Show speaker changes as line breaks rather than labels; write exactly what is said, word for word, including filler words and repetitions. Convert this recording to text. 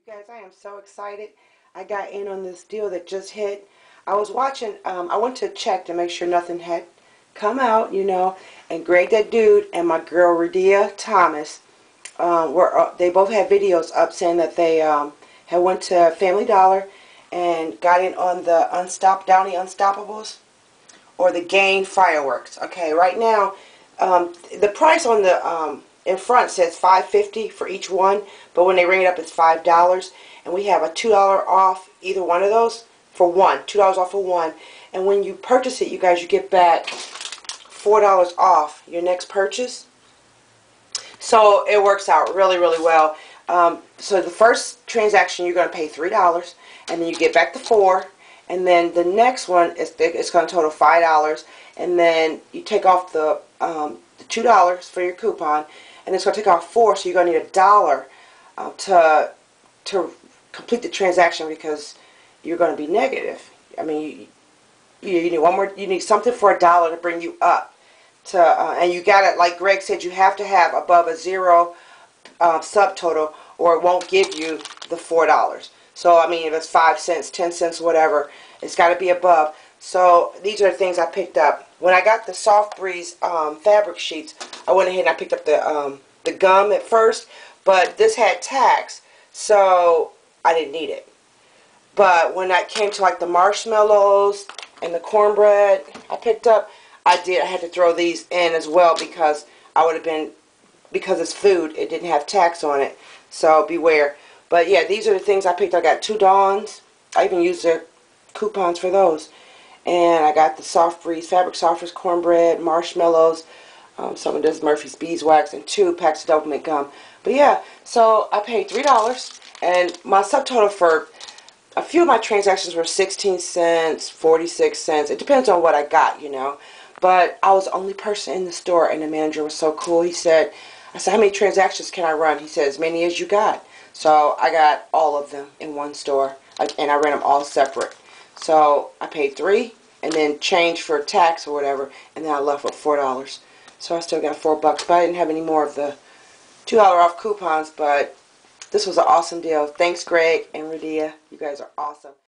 Guys, I am so excited. I got in on this deal that just hit. I was watching, um, I went to check to make sure nothing had come out, you know, and Greg that dude and my girl Radia Thomas, um, were uh, they both had videos up saying that they um, had went to Family Dollar and got in on the Unstop Downy Unstoppables or the Gain fireworks. Okay, right now, um, the price on the um, in front says five fifty for each one, but when they ring it up, it's five dollars, and we have a two dollar off either one of those for one, two dollars off for one, and when you purchase it, you guys, you get back four dollars off your next purchase. So it works out really, really well. Um, so the first transaction, you're going to pay three dollars, and then you get back the four. And then the next one is it's going to total five dollars, and then you take off the, um, the two dollars for your coupon, and it's going to take off four, so you're going to need a dollar uh, to to complete the transaction because you're going to be negative. I mean, you, you need one more. You need something for a dollar to bring you up to, uh, and you got it. Like Greg said, you have to have above a zero uh, subtotal, or it won't give you the four dollars. So, I mean, if it's five cents, ten cents, whatever, it's got to be above. So, these are the things I picked up. When I got the Soft Breeze um, fabric sheets, I went ahead and I picked up the, um, the gum at first, but this had tax, so I didn't need it. But when I came to, like, the marshmallows and the cornbread I picked up, I did. I had to throw these in as well because I would have been, because it's food, it didn't have tax on it. So, beware. But yeah, these are the things I picked. I got two Dawns. I even used their coupons for those. And I got the Soft Breeze Fabric Softeners cornbread, marshmallows, um, some of this Murphy's Beeswax, and two packs of Doublemint gum. But yeah, so I paid three dollars. And my subtotal for a few of my transactions were sixteen cents, forty-six cents. It depends on what I got, you know. But I was the only person in the store, and the manager was so cool. He said, I said, how many transactions can I run? He said, as many as you got. So I got all of them in one store, and I ran them all separate. So I paid three, and then change for tax or whatever, and then I left with four dollars. So I still got four bucks, but I didn't have any more of the two dollar off coupons. But this was an awesome deal. Thanks, Greg and Radia. You guys are awesome.